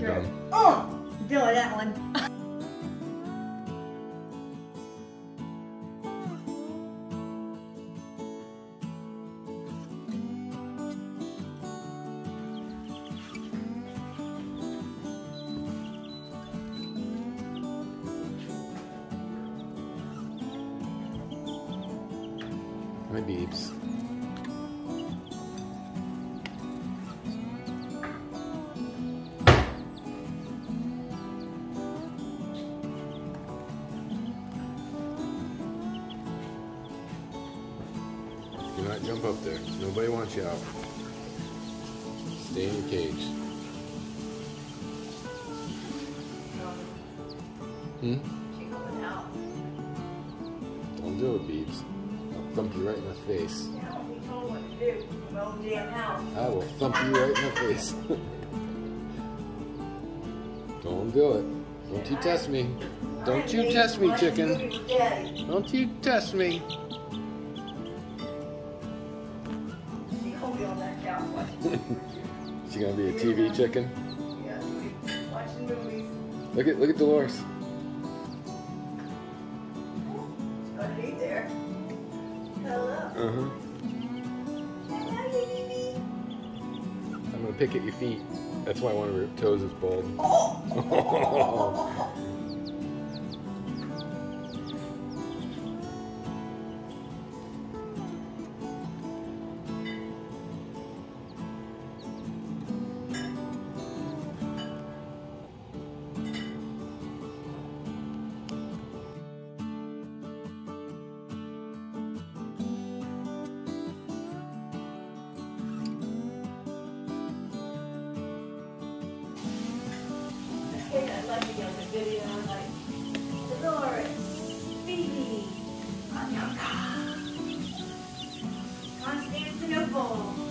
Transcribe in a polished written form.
gum. Oh, Billy, that one. My beeps. Do not jump up there. Nobody wants you out. Stay in your cage. Hmm? She going out. Don't do it, Beeps. I'll thump you right in the face. Now we told what to do. Well, damn house. I will thump you right in the face. Don't do it. Don't you test me. Don't you test me, chicken. Don't you test me. She hold me on that couch watching. She gonna be a TV chicken? Yeah, watching movies. Look at Dolores. She's gonna be there. Hello. Uh-huh. Hello, baby. I'm gonna pick at your feet. That's why one of her toes is bald. Oh. I love the other video, like Dolores, Phoebe, Anyanka, Constantinople.